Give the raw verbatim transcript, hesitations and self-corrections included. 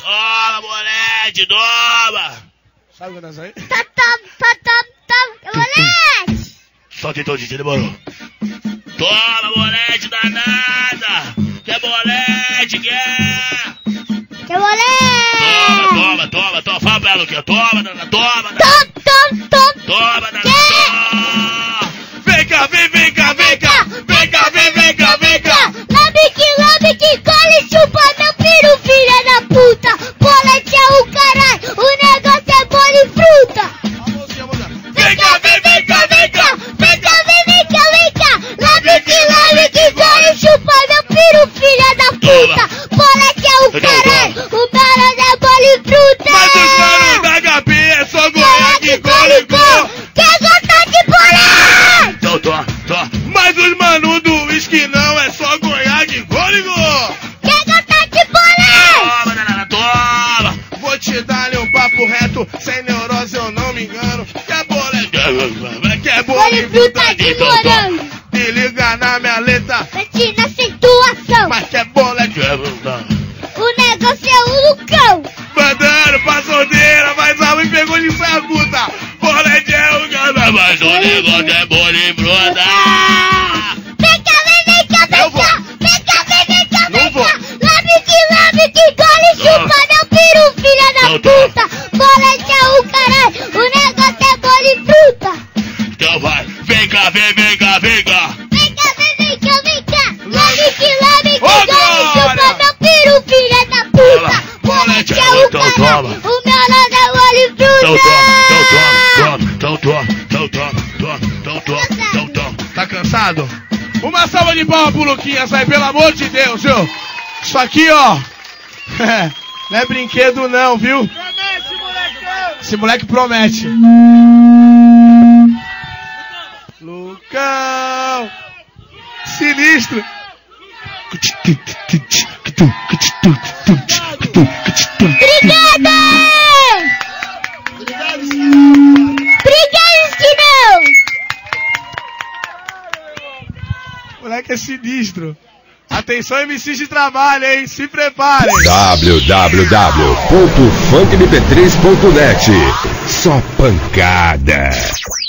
Toma, moleque, toma. Sabe o que é isso aí? Tá, tá, tá, tá, tá, moleque. Só que então, D J, demorou. Toma, moleque, danada. Quer moleque, quer? Que moleque. Toma, toma, toma, toma. Fala pra ela o que? Toma, danada, toma, danada. Tom, tom, tom. Toma, danada, toma. Vem cá, vem, vem cá, vem cá. Vem cá, vem, vem cá, vem cá. Lambe que lambe que cola e chupa meu peru, filha da puta. Bolete é o caralho, o negócio é bola e fruta. Vem cá, vem, vem cá, vem cá. Vem cá, vem, vem cá, vem cá. Lambe que lambe que cola e chupa meu peru, filha da puta. Bolete é o caralho, o negócio é bola e fruta. Mas os caras da H P é só goiaque, cola e cola. Quer gostar de bolete? Então, tô, tô. Mas os manos do uísque não é só goiaque, cola e cola. Quer gostar de bolete? Toma, danada, toma. Vou te dar um papo reto, sem neurose eu não me engano. Quer boleto? Quer Bola e fruta de Então, morango. Se liga na minha letra. Mete na situação. Mas quer boleto? O negócio é o Lucão. Mandando pra solteira, mas a mãe pegou de saia puta. Bolete é o cara, Mas o negócio é bola e fruta. Vem cá, vem, vem cá, vem Eu vou. cá. Vem cá, vem, vem cá, Não vem vou. cá. Lambe que lambe que cola e chupa meu peru, filha da Não tô. puta. Bolete é o caralho, o negócio é bola e fruta. Então vai, vem cá, vem, vem cá, vem cá. Vem cá, vem, vem cá, vem cá. Lambe que lambe que Ô, cola e Glória. chupa meu peru, filha da puta. Bolete é o Então caralho, toma. o meu nome é bola e Então fruta. toma, então toma, então toma, então toma, então toma, então toma. Tá cansado? Uma salva de palmas pro Luquinhas aí, pelo amor de Deus, viu? Isso aqui, ó. Não é brinquedo não, viu? Promete, molecão! Esse moleque promete. Lucão! Sinistro! Obrigada! Obrigada, Esquinão! Moleque é sinistro. Atenção, M Cs de trabalho, hein? Se preparem. w w w ponto funk m p três ponto net. Só pancada.